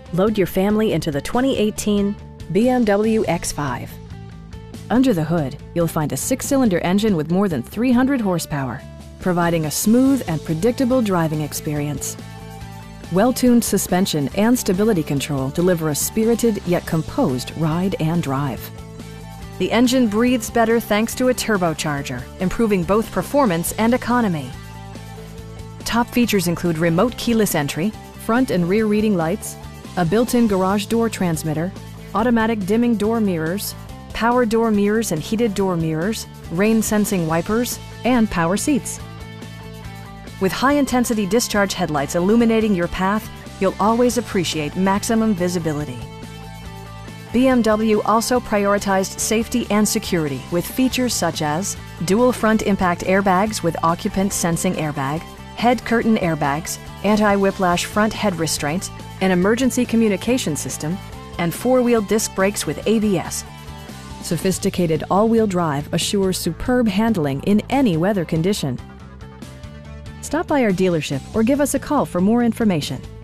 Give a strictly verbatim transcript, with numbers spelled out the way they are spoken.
Load your family into the twenty eighteen B M W X five. Under the hood, you'll find a six-cylinder engine with more than three hundred horsepower, providing a smooth and predictable driving experience. Well-tuned suspension and stability control deliver a spirited yet composed ride and drive. The engine breathes better thanks to a turbocharger, improving both performance and economy. Top features include remote keyless entry, front and rear reading lights, a built-in garage door transmitter, automatic dimming door mirrors, power door mirrors and heated door mirrors, rain-sensing wipers, and power seats. With high-intensity discharge headlights illuminating your path, you'll always appreciate maximum visibility. B M W also prioritized safety and security with features such as dual front impact airbags with occupant sensing airbag, head curtain airbags, anti-whiplash front head restraints, an emergency communication system, and four-wheel disc brakes with A B S. Sophisticated all-wheel drive assures superb handling in any weather condition. Stop by our dealership or give us a call for more information.